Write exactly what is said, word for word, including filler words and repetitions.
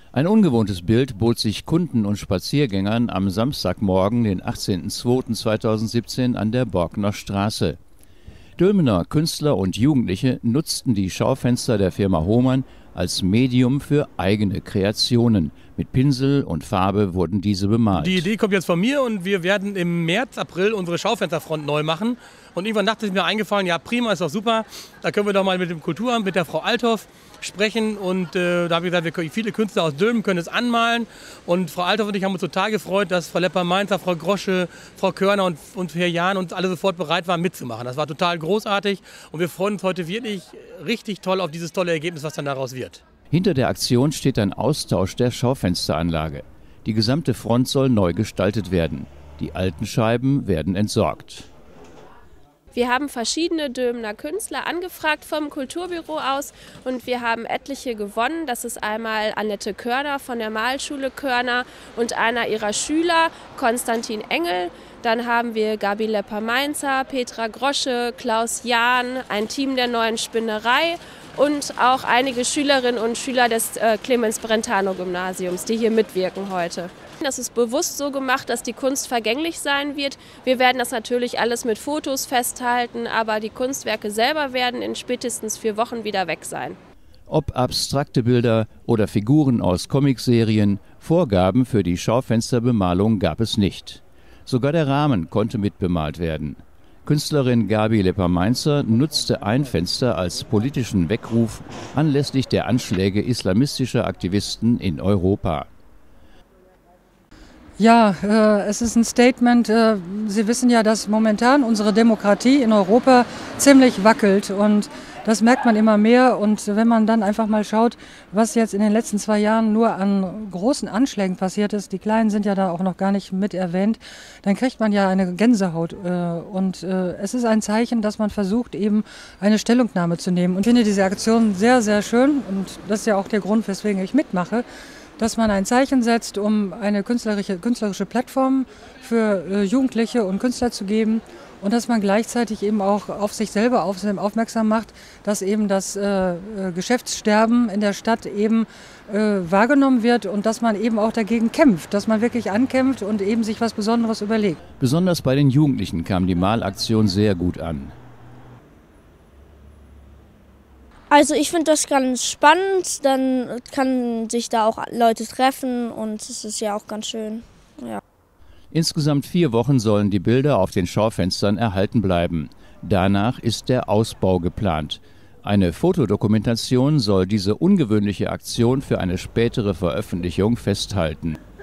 Ein ungewohntes Bild bot sich Kunden und Spaziergängern am Samstagmorgen, den achtzehnten zweiten zweitausendsiebzehn, an der Borkener Straße. Dülmener Künstler und Jugendliche nutzten die Schaufenster der Firma Hohmann als Medium für eigene Kreationen. Mit Pinsel und Farbe wurden diese bemalt. Die Idee kommt jetzt von mir und wir werden im März, April unsere Schaufensterfront neu machen. Und irgendwann dachte ich mir eingefallen, ja prima, ist doch super, da können wir doch mal mit dem Kulturamt, mit der Frau Althoff sprechen. Und äh, da habe ich gesagt, wir können, viele Künstler aus Dülmen können es anmalen. Und Frau Althoff und ich haben uns total gefreut, dass Frau Lepper-Mainzer, Frau Grosche, Frau Körner und, und Herr Jahn und alle sofort bereit waren mitzumachen. Das war total großartig und wir freuen uns heute wirklich richtig toll auf dieses tolle Ergebnis, was dann daraus wird. Hinter der Aktion steht ein Austausch der Schaufensteranlage. Die gesamte Front soll neu gestaltet werden. Die alten Scheiben werden entsorgt. Wir haben verschiedene Dülmener Künstler angefragt vom Kulturbüro aus und wir haben etliche gewonnen. Das ist einmal Annette Körner von der Malschule Körner und einer ihrer Schüler, Konstantin Engel. Dann haben wir Gabi Lepper-Mainzer, Petra Grosche, Klaus Jahn, ein Team der Neuen Spinnerei und auch einige Schülerinnen und Schüler des äh, Clemens-Brentano-Gymnasiums, die hier mitwirken heute. Das ist bewusst so gemacht, dass die Kunst vergänglich sein wird. Wir werden das natürlich alles mit Fotos festhalten, aber die Kunstwerke selber werden in spätestens vier Wochen wieder weg sein. Ob abstrakte Bilder oder Figuren aus Comicserien, Vorgaben für die Schaufensterbemalung gab es nicht. Sogar der Rahmen konnte mitbemalt werden. Künstlerin Gabi Lepper-Mainzer nutzte ein Fenster als politischen Weckruf anlässlich der Anschläge islamistischer Aktivisten in Europa. Ja, äh, es ist ein Statement. Äh, Sie wissen ja, dass momentan unsere Demokratie in Europa ziemlich wackelt und das merkt man immer mehr. Und wenn man dann einfach mal schaut, was jetzt in den letzten zwei Jahren nur an großen Anschlägen passiert ist, die kleinen sind ja da auch noch gar nicht mit erwähnt, dann kriegt man ja eine Gänsehaut. Äh, und äh, es ist ein Zeichen, dass man versucht, eben eine Stellungnahme zu nehmen. Und ich finde diese Aktion sehr, sehr schön und das ist ja auch der Grund, weswegen ich mitmache, dass man ein Zeichen setzt, um eine künstlerische, künstlerische Plattform für äh, Jugendliche und Künstler zu geben und dass man gleichzeitig eben auch auf sich selber auf, aufmerksam macht, dass eben das äh, Geschäftssterben in der Stadt eben äh, wahrgenommen wird und dass man eben auch dagegen kämpft, dass man wirklich ankämpft und eben sich was Besonderes überlegt. Besonders bei den Jugendlichen kam die Malaktion sehr gut an. Also ich finde das ganz spannend, dann kann sich da auch Leute treffen und es ist ja auch ganz schön. Ja. Insgesamt vier Wochen sollen die Bilder auf den Schaufenstern erhalten bleiben. Danach ist der Ausbau geplant. Eine Fotodokumentation soll diese ungewöhnliche Aktion für eine spätere Veröffentlichung festhalten.